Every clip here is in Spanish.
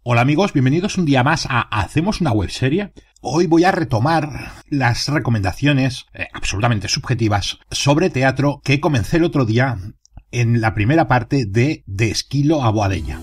Hola amigos, bienvenidos un día más a Hacemos una webserie. Hoy voy a retomar las recomendaciones absolutamente subjetivas sobre teatro que comencé el otro día en la primera parte de Esquilo a Boadella.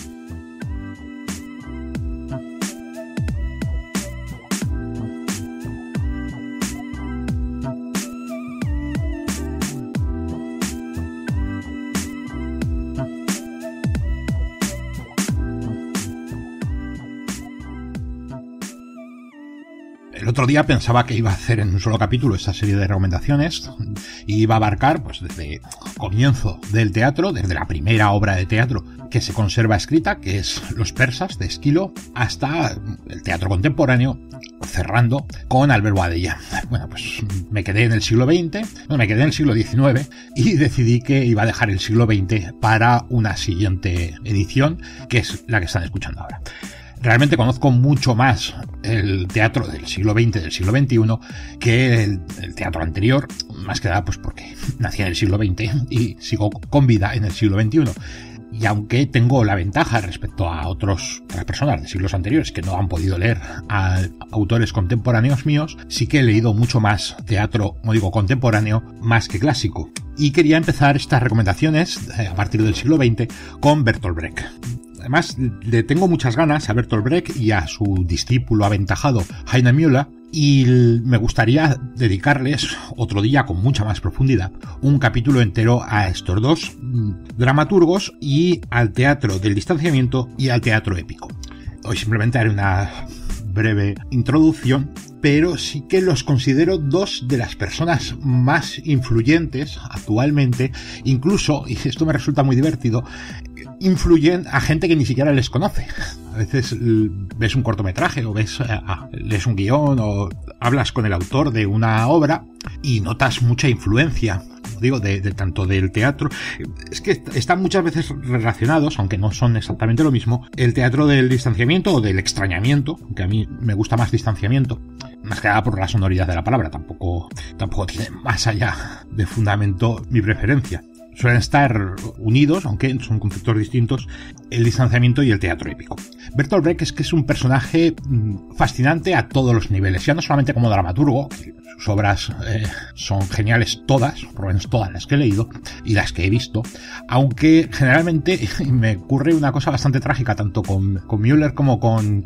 El otro día pensaba que iba a hacer en un solo capítulo esta serie de recomendaciones y iba a abarcar pues desde el comienzo del teatro, desde la primera obra de teatro que se conserva escrita, que es Los persas de Esquilo, hasta el teatro contemporáneo, cerrando con Albert Boadella. Bueno, pues me quedé en el siglo XX, me quedé en el siglo XIX y decidí que iba a dejar el siglo XX para una siguiente edición, que es la que están escuchando ahora. Realmente conozco mucho más el teatro del siglo XX, del siglo XXI, que el teatro anterior, más que nada pues porque nací en el siglo XX y sigo con vida en el siglo XXI. Y aunque tengo la ventaja respecto a otras personas de siglos anteriores que no han podido leer a autores contemporáneos míos, sí que he leído mucho más teatro, como digo, contemporáneo, más que clásico. Y quería empezar estas recomendaciones a partir del siglo XX con Bertolt Brecht. Además, le tengo muchas ganas a Bertolt Brecht y a su discípulo aventajado Heiner Müller, y me gustaría dedicarles otro día con mucha más profundidad un capítulo entero a estos dos dramaturgos y al teatro del distanciamiento y al teatro épico. Hoy simplemente haré una breve introducción, pero sí que los considero dos de las personas más influyentes actualmente, incluso, y esto me resulta muy divertido, influyen a gente que ni siquiera les conoce. A veces ves un cortometraje o lees un guión o hablas con el autor de una obra y notas mucha influencia, como digo, de tanto del teatro. Es que están muchas veces relacionados, aunque no son exactamente lo mismo, el teatro del distanciamiento o del extrañamiento, que a mí me gusta más distanciamiento, más que nada por la sonoridad de la palabra, tampoco tiene más allá de fundamento mi preferencia. Suelen estar unidos, aunque son conceptos distintos, el distanciamiento y el teatro épico. Bertolt Brecht es un personaje fascinante a todos los niveles, ya no solamente como dramaturgo, sus obras son geniales todas, por lo menos todas las que he leído y las que he visto, aunque generalmente me ocurre una cosa bastante trágica tanto con Müller como con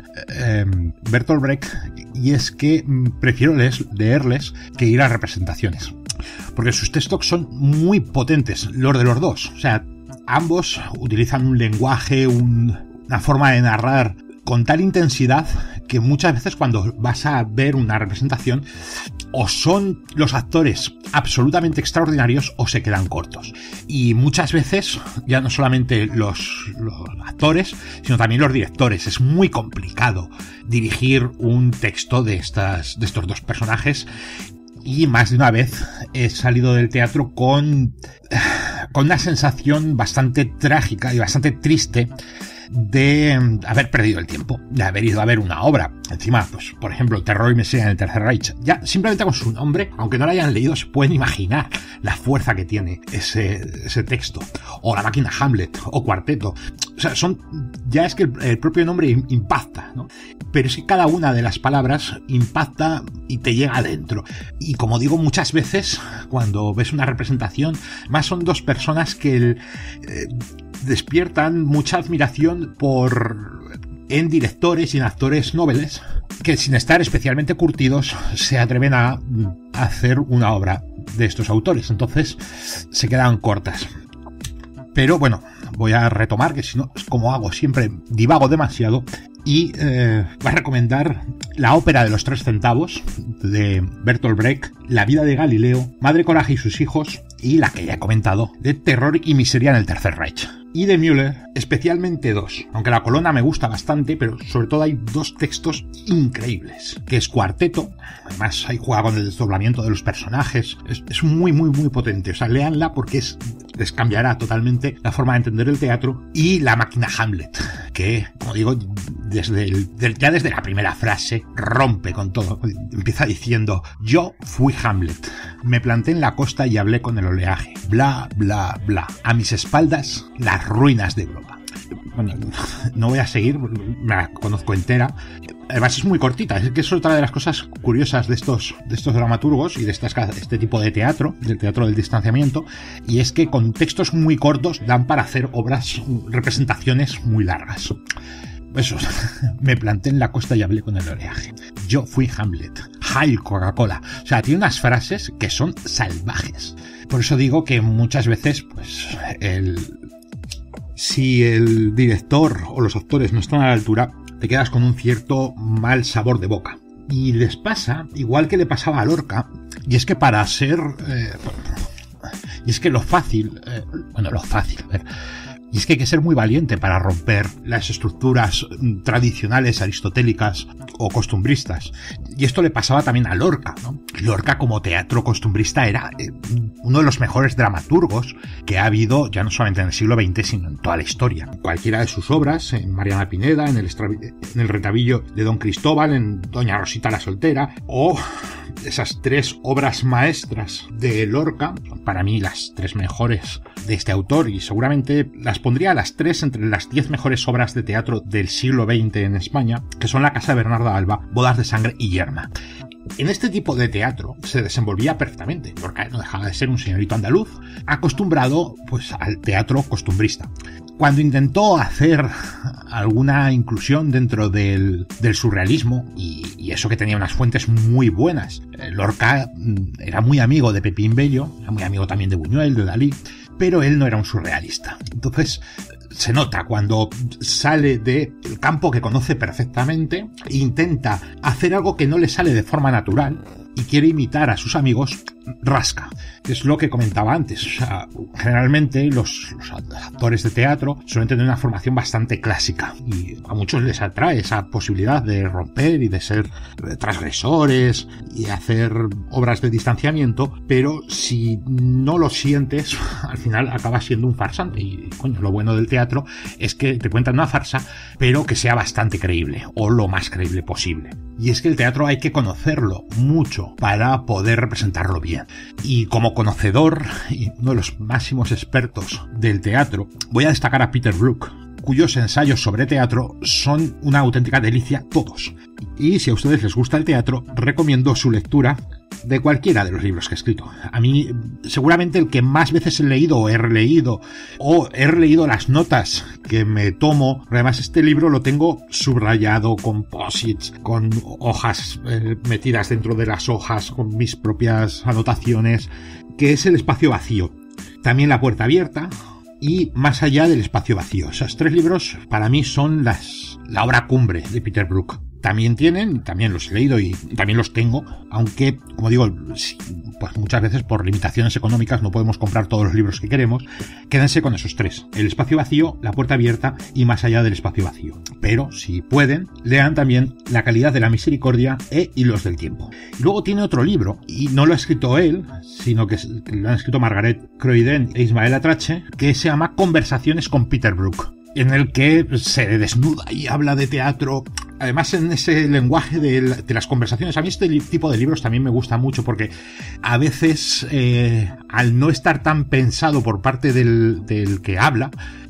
Bertolt Brecht, y es que prefiero leerles que ir a representaciones. Porque sus textos son muy potentes, los de los dos. O sea, ambos utilizan un lenguaje, una forma de narrar con tal intensidad que muchas veces cuando vas a ver una representación o son los actores absolutamente extraordinarios o se quedan cortos. Y muchas veces ya no solamente los actores, sino también los directores. Es muy complicado dirigir un texto de estos dos personajes. Y más de una vez he salido del teatro con una sensación bastante trágica y bastante triste de haber perdido el tiempo, de haber ido a ver una obra. Encima, pues, por ejemplo, Terror y Miseria en el Tercer Reich. Ya simplemente con su nombre, aunque no lo hayan leído, se pueden imaginar la fuerza que tiene ese texto. O La Máquina Hamlet, o Cuarteto. O sea, ya es que el propio nombre impacta, ¿no? Pero es que cada una de las palabras impacta y te llega adentro. Y como digo muchas veces, cuando ves una representación, más son dos personas que despiertan mucha admiración en directores y en actores nobles que, sin estar especialmente curtidos, se atreven a hacer una obra de estos autores. Entonces se quedan cortas. Pero bueno, voy a retomar, que si no, como hago siempre, divago demasiado, y voy a recomendar la ópera de los 3 centavos de Bertolt Brecht, La vida de Galileo, Madre Coraje y sus hijos, y la que ya he comentado, de Terror y Miseria en el Tercer Reich. Y de Müller, especialmente dos, aunque la colonna me gusta bastante, pero sobre todo hay dos textos increíbles, que es Cuarteto. Además ahí juega con el desdoblamiento de los personajes, es muy muy muy potente, o sea, léanla porque les cambiará totalmente la forma de entender el teatro. Y La Máquina Hamlet, que, como digo, ya desde la primera frase rompe con todo. Empieza diciendo: yo fui Hamlet, me planté en la costa y hablé con el oleaje, bla, bla, bla. A mis espaldas, las ruinas de Europa. Bueno, no voy a seguir, me la conozco entera. Además es muy cortita, es que es otra de las cosas curiosas de estos dramaturgos y de este tipo de teatro, del teatro del distanciamiento, y es que con textos muy cortos dan para hacer representaciones muy largas. Eso, me planté en la costa y hablé con el oleaje. Yo fui Hamlet. Hail Coca-Cola. O sea, tiene unas frases que son salvajes. Por eso digo que muchas veces, pues, si el director o los actores no están a la altura, te quedas con un cierto mal sabor de boca. Y les pasa, igual que le pasaba a Lorca, y es que para ser... y es que lo fácil... a ver... Y es que hay que ser muy valiente para romper las estructuras tradicionales, aristotélicas o costumbristas. Y esto le pasaba también a Lorca, ¿no? Lorca, como teatro costumbrista, era uno de los mejores dramaturgos que ha habido, ya no solamente en el siglo XX, sino en toda la historia. Cualquiera de sus obras, en Mariana Pineda, en el Retabillo de Don Cristóbal, en Doña Rosita la Soltera, o esas tres obras maestras de Lorca, para mí las tres mejores de este autor, y seguramente las pondría a las tres entre las 10 mejores obras de teatro del siglo XX en España, que son La Casa de Bernarda Alba, Bodas de Sangre y Yerma. En este tipo de teatro se desenvolvía perfectamente, porque no dejaba de ser un señorito andaluz, acostumbrado pues al teatro costumbrista. Cuando intentó hacer alguna inclusión dentro del surrealismo, y eso que tenía unas fuentes muy buenas, Lorca era muy amigo de Pepín Bello, era muy amigo también de Buñuel, de Dalí, pero él no era un surrealista. Entonces se nota cuando sale del campo que conoce perfectamente e intenta hacer algo que no le sale de forma natural y quiere imitar a sus amigos, rasca. Es lo que comentaba antes. O sea, generalmente los actores de teatro suelen tener una formación bastante clásica y a muchos les atrae esa posibilidad de romper y de ser transgresores y hacer obras de distanciamiento, pero si no lo sientes, al final acabas siendo un farsante. Y coño, lo bueno del teatro es que te cuentan una farsa, pero que sea bastante creíble o lo más creíble posible. Y es que el teatro hay que conocerlo mucho para poder representarlo bien. Y como conocedor y uno de los máximos expertos del teatro, voy a destacar a Peter Brook, cuyos ensayos sobre teatro son una auténtica delicia todos. Y si a ustedes les gusta el teatro, recomiendo su lectura de cualquiera de los libros que he escrito. A mí, seguramente el que más veces he leído o he releído, o he releído las notas que me tomo, además este libro lo tengo subrayado con posits, con hojas metidas dentro de las hojas, con mis propias anotaciones, que es El espacio vacío. También La puerta abierta y Más allá del espacio vacío. Esos tres libros para mí son la obra cumbre de Peter Brook. También los he leído y también los tengo, aunque, como digo, pues muchas veces por limitaciones económicas no podemos comprar todos los libros que queremos. Quédense con esos tres: El espacio vacío, La puerta abierta y Más allá del espacio vacío. Pero, si pueden, lean también La calidad de la misericordia e Hilos del tiempo. Y luego tiene otro libro, y no lo ha escrito él, sino que lo han escrito Margaret Croiden e Ismael Atrache, que se llama Conversaciones con Peter Brook, en el que se desnuda y habla de teatro. Además, en ese lenguaje de las conversaciones, a mí este tipo de libros también me gusta mucho, porque a veces, al no estar tan pensado por parte del que habla,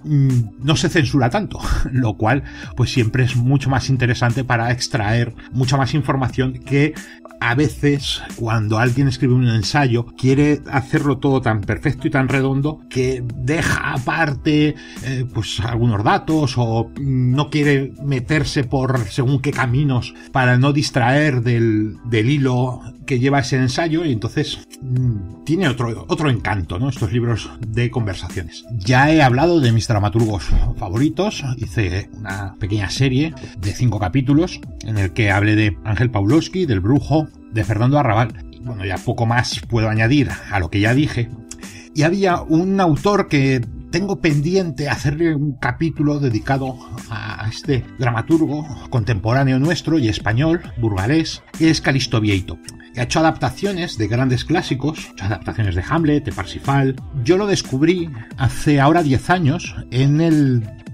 no se censura tanto, lo cual pues siempre es mucho más interesante para extraer mucha más información, que a veces cuando alguien escribe un ensayo quiere hacerlo todo tan perfecto y tan redondo que deja aparte pues algunos datos, o no quiere meterse por según qué caminos para no distraer del hilo que lleva ese ensayo, y entonces tiene otro encanto, ¿no? Estos libros de conversaciones. Ya he hablado de mis dramaturgos favoritos, hice una pequeña serie de 5 capítulos en el que hablé de Ángel Pawlowski, del Brujo, de Fernando Arrabal. Y bueno, ya poco más puedo añadir a lo que ya dije. Y había un autor que tengo pendiente hacerle un capítulo dedicado a este dramaturgo contemporáneo nuestro y español, burgalés, que es Calixto Vieito, que ha hecho adaptaciones de grandes clásicos, adaptaciones de Hamlet, de Parsifal. Yo lo descubrí hace ahora 10 años en el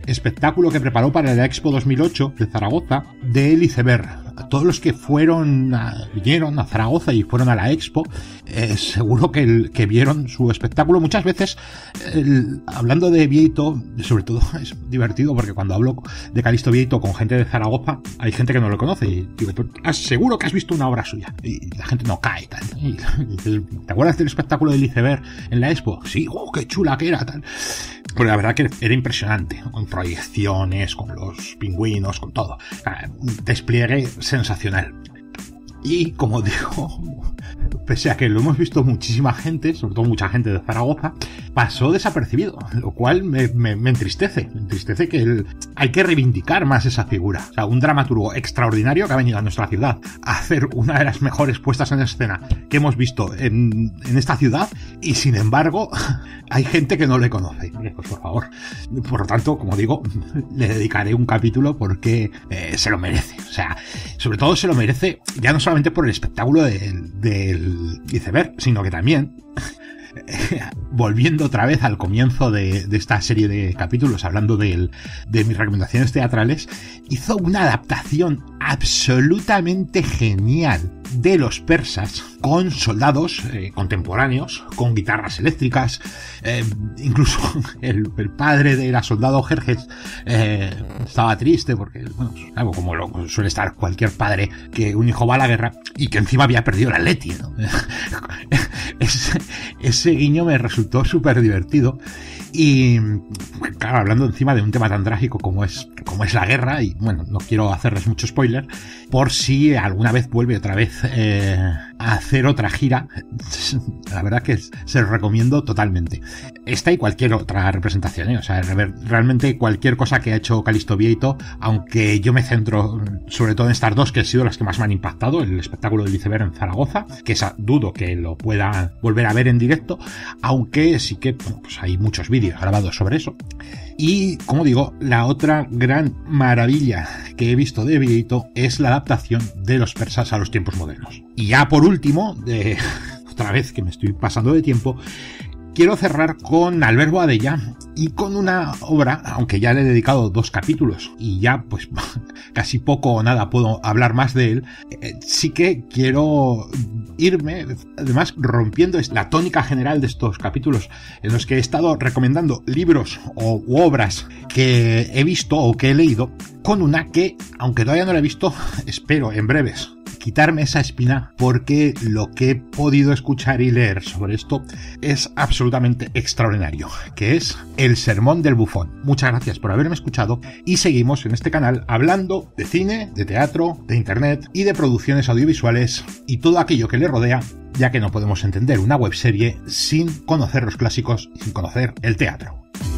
espectáculo que preparó para la Expo 2008 de Zaragoza de El Iceberg. A todos los que vinieron a Zaragoza y fueron a la Expo, seguro que vieron su espectáculo. Muchas veces, hablando de Bieito, sobre todo es divertido porque cuando hablo de Calixto Bieito con gente de Zaragoza, hay gente que no lo conoce y digo, seguro que has visto una obra suya, y la gente no cae tal. Y ¿te acuerdas del espectáculo del Iceberg en la Expo? Sí, qué chula que era tal. Porque la verdad que era impresionante, con proyecciones, con los pingüinos, con todo. Despliegue sensacional. Y como digo, pese a que lo hemos visto muchísima gente, sobre todo mucha gente de Zaragoza, pasó desapercibido, lo cual me entristece. Me entristece que hay que reivindicar más esa figura. O sea, un dramaturgo extraordinario que ha venido a nuestra ciudad a hacer una de las mejores puestas en escena que hemos visto en esta ciudad, y sin embargo hay gente que no le conoce. Pues por favor. Por lo tanto, como digo, le dedicaré un capítulo porque se lo merece. O sea, sobre todo se lo merece, ya no solamente por el espectáculo del Iceberg, sino que también, volviendo otra vez al comienzo de esta serie de capítulos, hablando de mis recomendaciones teatrales, hizo una adaptación absolutamente genial de Los Persas con soldados contemporáneos, con guitarras eléctricas. Incluso el padre de la soldado Jerjes estaba triste porque, bueno, algo como lo suele estar cualquier padre, que un hijo va a la guerra y que encima había perdido el Atleti, ¿no? Ese guiño me resultó súper divertido. Y claro, hablando encima de un tema tan trágico como es la guerra, y bueno, no quiero hacerles mucho spoiler, por si alguna vez vuelve otra vez a hacer otra gira, la verdad que se lo recomiendo totalmente. Esta y cualquier otra representación, o sea, realmente cualquier cosa que ha hecho Calixto Bieito, aunque yo me centro sobre todo en estas dos que han sido las que más me han impactado, el espectáculo del Iceberg en Zaragoza, que dudo que lo pueda volver a ver en directo, aunque sí que pues hay muchos vídeos grabados sobre eso. Y, como digo, la otra gran maravilla que he visto de Bieito es la adaptación de Los Persas a los tiempos modernos. Y ya por último, otra vez que me estoy pasando de tiempo, quiero cerrar con Albert Boadella y con una obra, aunque ya le he dedicado 2 capítulos y ya pues casi poco o nada puedo hablar más de él, sí que quiero irme, además rompiendo la tónica general de estos capítulos en los que he estado recomendando libros u obras que he visto o que he leído, con una que, aunque todavía no la he visto, espero en breves quitarme esa espina, porque lo que he podido escuchar y leer sobre esto es absolutamente extraordinario, que es El Sermón del Bufón. Muchas gracias por haberme escuchado y seguimos en este canal hablando de cine, de teatro, de internet y de producciones audiovisuales y todo aquello que le rodea, ya que no podemos entender una webserie sin conocer los clásicos y sin conocer el teatro.